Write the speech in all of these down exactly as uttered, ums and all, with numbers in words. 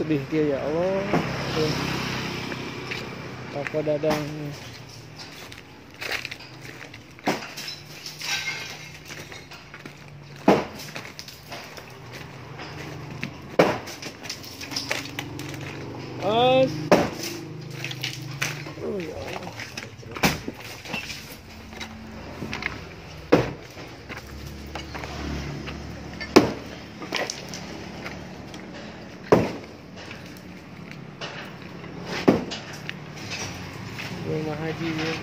sedih dia ya Allah. Tuh. Toko Dadang. As. Oh ya Allah. Rumah haji ya.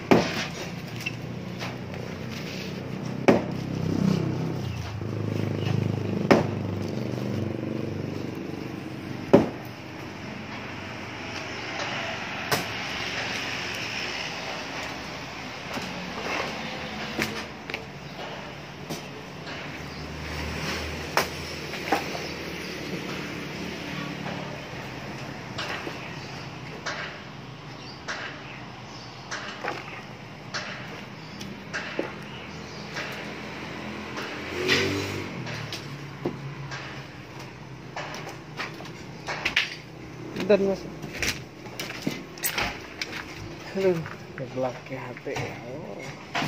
Dan mas, aduh, kegelak ke H P ya. Oh.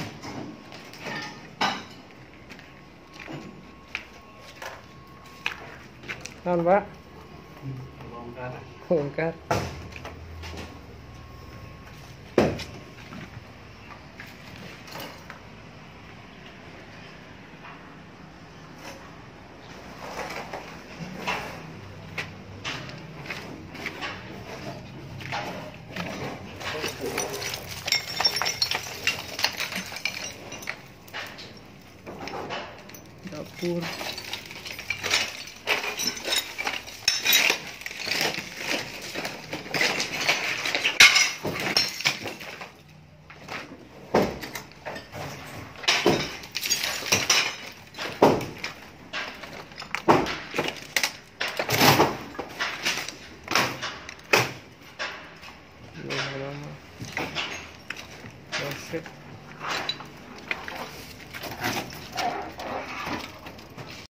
Naon Pak? Bongkar. Bongkar. Dapur. Lama-lama. Resep.